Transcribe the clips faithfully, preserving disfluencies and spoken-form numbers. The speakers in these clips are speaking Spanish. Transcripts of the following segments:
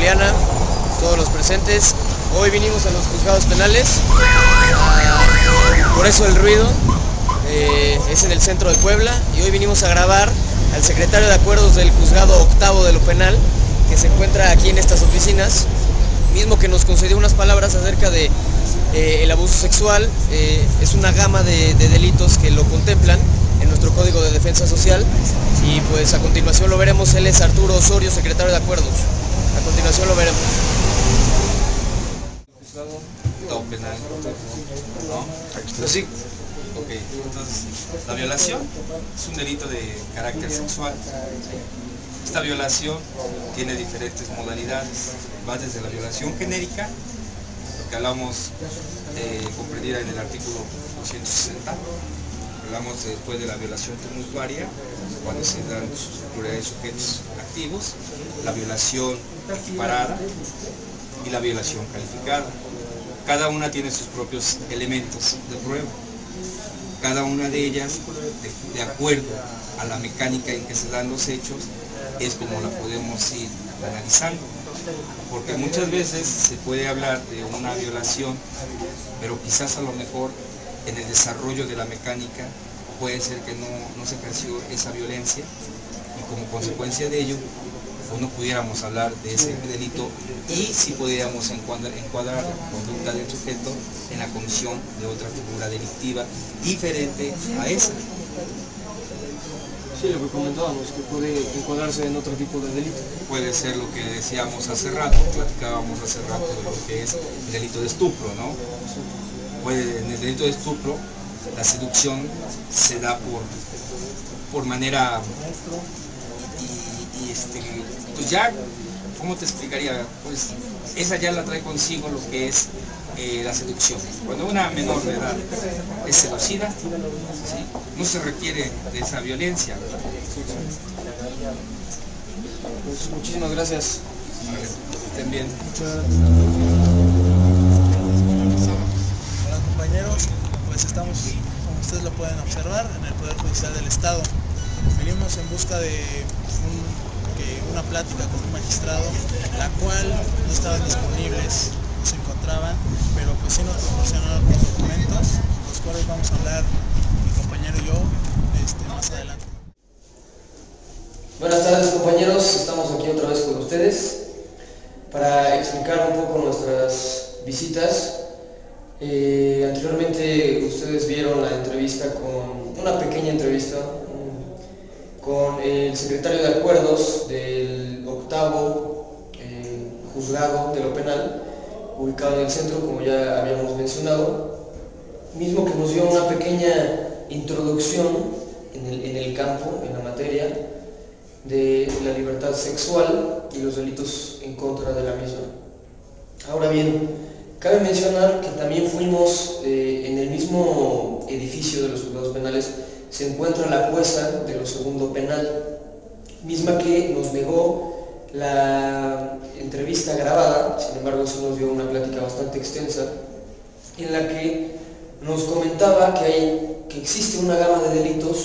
Juliana, todos los presentes. Hoy vinimos a los juzgados penales, a, por eso el ruido, eh, es en el centro de Puebla, y hoy vinimos a grabar al secretario de acuerdos del juzgado octavo de lo penal, que se encuentra aquí en estas oficinas, mismo que nos concedió unas palabras acerca de eh, el abuso sexual. Eh, es una gama de, de delitos que lo contemplan en nuestro Código de Defensa Social, y pues a continuación lo veremos. Él es Arturo Osorio, secretario de acuerdos. A continuación lo veremos. Octavo penal, ¿no? Sí. Ok, entonces la violación es un delito de carácter sexual. Esta violación tiene diferentes modalidades. Va desde la violación genérica, lo que hablamos eh, comprendida en el artículo doscientos sesenta. Hablamos después de la violación tumultuaria, cuando se dan pluralidad de sujetos activos, la violación equiparada y la violación calificada. Cada una tiene sus propios elementos de prueba. Cada una de ellas, de, de acuerdo a la mecánica en que se dan los hechos, es como la podemos ir analizando. Porque muchas veces se puede hablar de una violación, pero quizás a lo mejor en el desarrollo de la mecánica puede ser que no, no se ejerció esa violencia, y como consecuencia de ello pues no pudiéramos hablar de ese delito, y sí pudiéramos encuadrar, encuadrar la conducta del sujeto en la comisión de otra figura delictiva diferente a esa. Sí, lo que comentábamos, que puede encuadrarse en otro tipo de delito. Puede ser lo que decíamos hace rato, platicábamos hace rato de lo que es el delito de estupro, ¿no? Puede, en el delito de estupro, la seducción se da por, por manera, y, y este, pues ya, ¿cómo te explicaría? Pues esa ya la trae consigo lo que es eh, la seducción. Cuando una menor de edad es seducida, ¿sí?, no se requiere de esa violencia, ¿verdad? Pues muchísimas gracias. Vale, estén bien. Hola compañeros, pues estamos, como ustedes lo pueden observar, en el Poder Judicial del Estado. Venimos en busca de un, que una plática con un magistrado, la cual no estaban disponibles, no se encontraban, pero pues sí nos proporcionaron los documentos, los cuales vamos a hablar mi compañero y yo este, más adelante. Buenas tardes compañeros, estamos aquí otra vez con ustedes para explicar un poco nuestras visitas. Eh, anteriormente ustedes vieron la entrevista con, una pequeña entrevista um, con el secretario de acuerdos del octavo eh, juzgado de lo penal, ubicado en el centro, como ya habíamos mencionado, mismo que nos dio una pequeña introducción en el, en el campo, en la materia de la libertad sexual y los delitos en contra de la misma. Ahora bien, cabe mencionar que también fuimos, eh, en el mismo edificio de los juzgados penales se encuentra la jueza de lo segundo penal, misma que nos negó la entrevista grabada. Sin embargo, sí nos dio una plática bastante extensa en la que nos comentaba que, hay, que existe una gama de delitos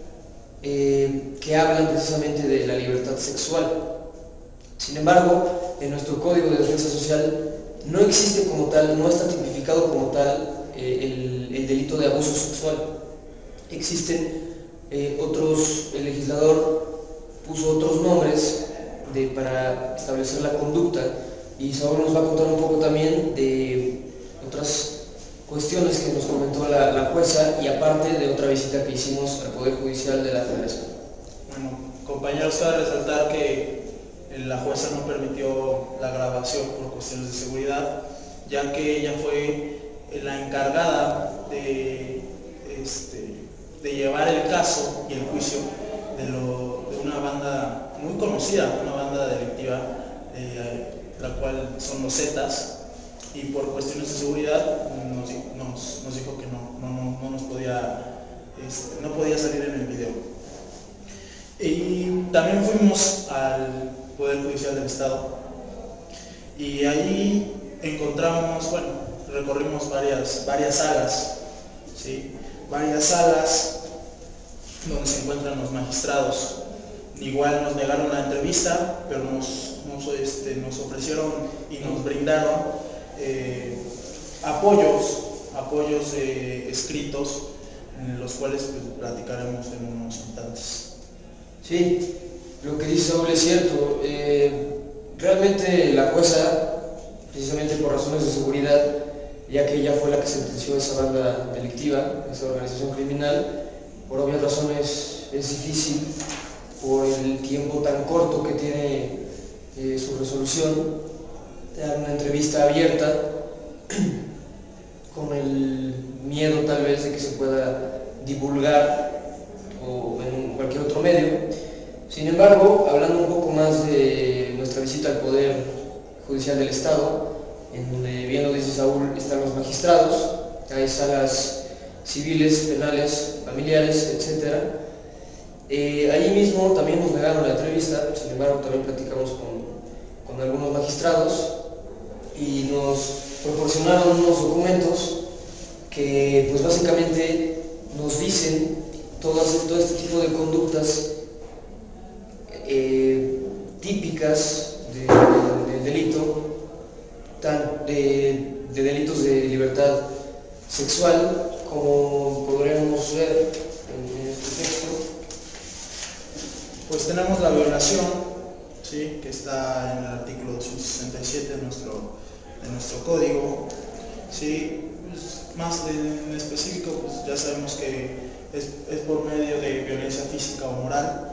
Eh, que hablan precisamente de la libertad sexual. Sin embargo, en nuestro Código de Defensa Social no existe como tal, no está tipificado como tal eh, el, el delito de abuso sexual. Existen eh, otros, el legislador puso otros nombres de, para establecer la conducta, y Saúl nos va a contar un poco también de otras cuestiones que nos comentó la, la jueza, y aparte de otra visita que hicimos al Poder Judicial de la Federación. Bueno, compañeros, cabe resaltar que la jueza no permitió la grabación por cuestiones de seguridad, ya que ella fue la encargada de, este, de llevar el caso y el juicio de, lo, de una banda muy conocida, una banda delictiva, eh, la cual son los Zetas, y por cuestiones de seguridad nos, nos, nos dijo que no, no, no, no nos podía, este, no podía salir en el video. Y también fuimos al Poder Judicial del Estado, y ahí encontramos, bueno, recorrimos varias, varias salas, ¿sí? varias salas donde se encuentran los magistrados. Igual nos negaron la entrevista, pero nos, nos, este, nos ofrecieron y nos brindaron eh, apoyos, apoyos eh, escritos, en los cuales pues, platicaremos en unos instantes. Sí, lo que dice Saúl es cierto. Eh, realmente la jueza, precisamente por razones de seguridad, ya que ella fue la que sentenció esa banda delictiva, esa organización criminal, por obvias razones es difícil, por el tiempo tan corto que tiene eh, su resolución, dar una entrevista abierta, con el miedo tal vez de que se pueda divulgar o en cualquier otro medio. Sin embargo, hablando un poco más de nuestra visita al Poder Judicial del Estado, en donde, bien lo dice Saúl, están los magistrados, hay salas civiles, penales, familiares, etcétera. Eh, allí mismo también nos negaron la entrevista, sin embargo también platicamos con, con algunos magistrados y nos proporcionaron unos documentos que pues básicamente nos dicen todo, todo este tipo de conductas eh, típicas de, de, del delito, tan, de, de delitos de libertad sexual, como podremos ver en este texto. Pues tenemos la violación, ¿sí?, que está en el artículo doscientos sesenta y siete de nuestro, de nuestro código, ¿sí? Pues más de, en específico, pues ya sabemos que es, es por medio de violencia física o moral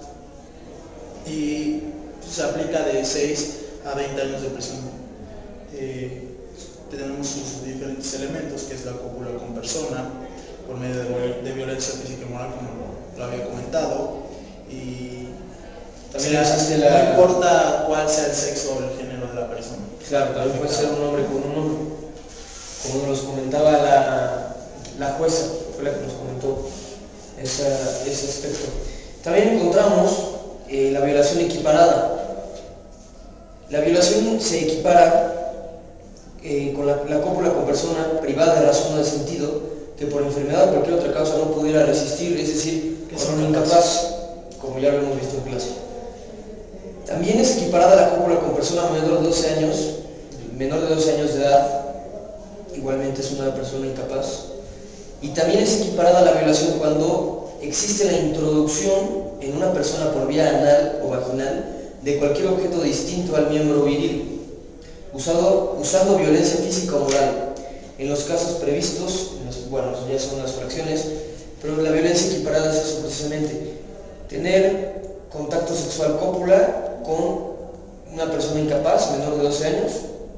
y pues, se aplica de seis a veinte años de prisión. Eh, tenemos sus diferentes elementos, que es la cópula con persona, por medio de, de violencia física y moral, como lo, lo había comentado, y también existe la... no importa cuál sea el sexo o el género de la persona. Claro, también puede ser un hombre con un hombre, como nos comentaba la, la jueza, fue la que nos comentó esa, ese aspecto. También encontramos eh, la violación equiparada. La violación se equipara eh, con la, la cópula con persona privada de razón o de sentido, que por enfermedad o cualquier otra causa no pudiera resistir, es decir, que son incapaz, como ya lo hemos visto en clase. También es equiparada la cópula con persona menor de doce años, menor de doce años de edad, igualmente es una persona incapaz. Y también es equiparada la violación cuando existe la introducción en una persona por vía anal o vaginal de cualquier objeto distinto al miembro viril, usado, usando violencia física o moral. En los casos previstos, bueno, ya son las fracciones, pero la violencia equiparada es eso precisamente: tener contacto sexual cópula con una persona incapaz, menor de doce años,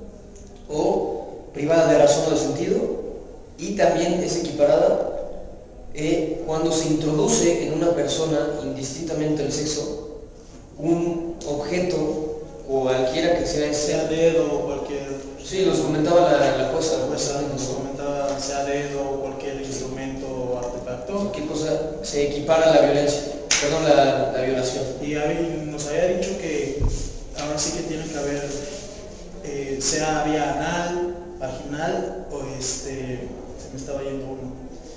o privada de razón o de sentido, y también es equiparada eh, cuando se introduce en una persona, indistintamente el sexo, un objeto, o cualquiera que sea ese, sea dedo o cualquier... Sí, los comentaba la, la jueza. La jueza nos comentaba, sea dedo o cualquier instrumento o artefacto. Cualquier cosa se equipara a la violencia, perdón, la, la violación. Y había, nos había dicho que ahora sí que tiene que haber, eh, sea vía anal, vaginal o este, se me estaba yendo uno,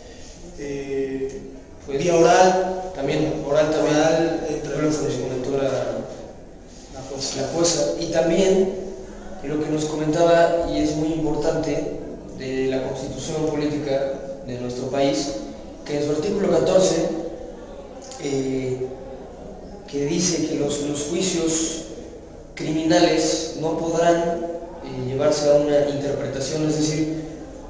eh, pues, vía oral, también oral también, oral, entre bueno, nos comentó la, la, jueza. la jueza. Y también lo que nos comentaba, y es muy importante, de la Constitución Política de nuestro país, que en su artículo catorce eh, que dice que los, los juicios criminales no podrán eh, llevarse a una interpretación, es decir,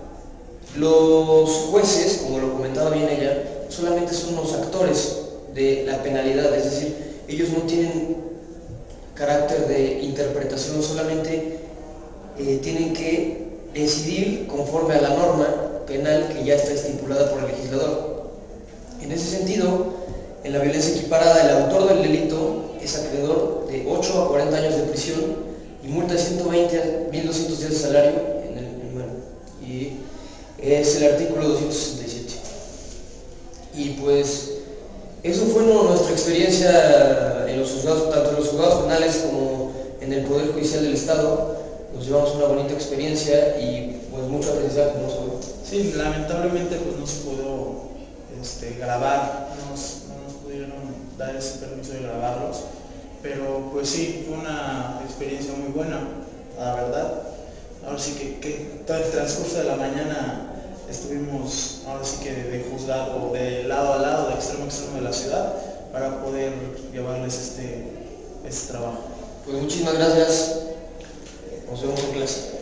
los jueces, como lo comentaba bien ella, solamente son los actores de la penalidad, es decir, ellos no tienen carácter de interpretación, solamente eh, tienen que decidir conforme a la norma penal que ya está estipulada por el legislador. En ese sentido, en la violencia equiparada, el autor del delito es acreedor de ocho a cuarenta años de prisión y multa de ciento veinte a mil doscientos días de salario en el, en, bueno, y es el artículo doscientos sesenta y siete. Y pues eso fue nuestra experiencia en los juzgados, tanto en los juzgados penales como en el Poder Judicial del Estado. Nos llevamos una bonita experiencia y pues mucho aprendizaje, ¿no? Sí, lamentablemente pues no se pudo este, grabar, no nos, no nos pudieron dar ese permiso de grabarlos, pero pues sí, fue una experiencia muy buena, la verdad. Ahora sí que, que todo el transcurso de la mañana estuvimos ahora sí que de juzgado, de lado a lado, de extremo a extremo de la ciudad, para poder llevarles este, este trabajo. Pues muchísimas gracias. Nos vemos en clase.